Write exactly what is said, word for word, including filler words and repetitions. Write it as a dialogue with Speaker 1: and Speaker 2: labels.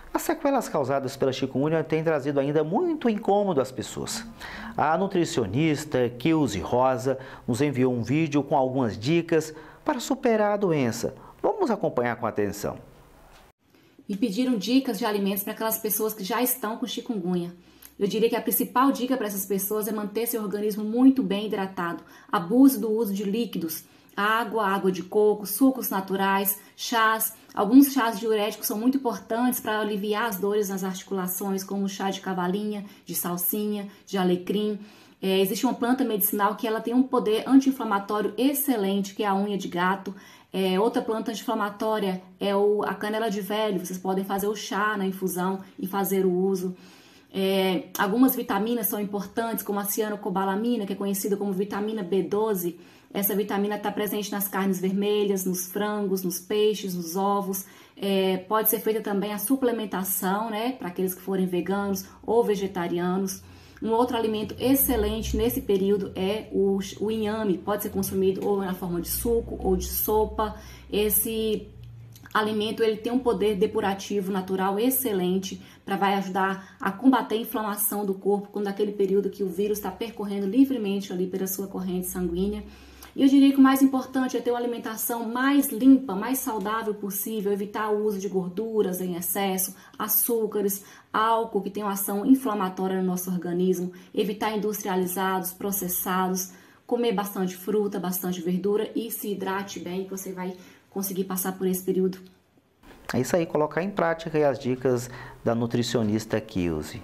Speaker 1: As sequelas causadas pela chikungunya têm trazido ainda muito incômodo às pessoas. A nutricionista Kilze Rosa nos enviou um vídeo com algumas dicas para superar a doença. Vamos acompanhar com atenção.
Speaker 2: Me pediram dicas de alimentos para aquelas pessoas que já estão com chikungunya. Eu diria que a principal dica para essas pessoas é manter seu organismo muito bem hidratado. Abuse do uso de líquidos, água, água de coco, sucos naturais, chás. Alguns chás diuréticos são muito importantes para aliviar as dores nas articulações, como o chá de cavalinha, de salsinha, de alecrim. É, existe uma planta medicinal que ela tem um poder anti-inflamatório excelente, que é a unha de gato. É, outra planta anti-inflamatória é o, a canela de velho. Vocês podem fazer o chá na infusão e fazer o uso. É, algumas vitaminas são importantes, como a cianocobalamina, que é conhecida como vitamina B doze. Essa vitamina está presente nas carnes vermelhas, nos frangos, nos peixes, nos ovos. É, pode ser feita também a suplementação, né, para aqueles que forem veganos ou vegetarianos. Um outro alimento excelente nesse período é o, o inhame. Pode ser consumido ou na forma de suco ou de sopa. Esse alimento ele tem um poder depurativo natural excelente para vai ajudar a combater a inflamação do corpo quando aquele período que o vírus está percorrendo livremente ali pela sua corrente sanguínea. E eu diria que o mais importante é ter uma alimentação mais limpa, mais saudável possível, evitar o uso de gorduras em excesso, açúcares, álcool que tem uma ação inflamatória no nosso organismo, evitar industrializados, processados, comer bastante fruta, bastante verdura e se hidrate bem, que você vai conseguir passar por esse período.
Speaker 1: É isso aí, colocar em prática as dicas da nutricionista Kilze.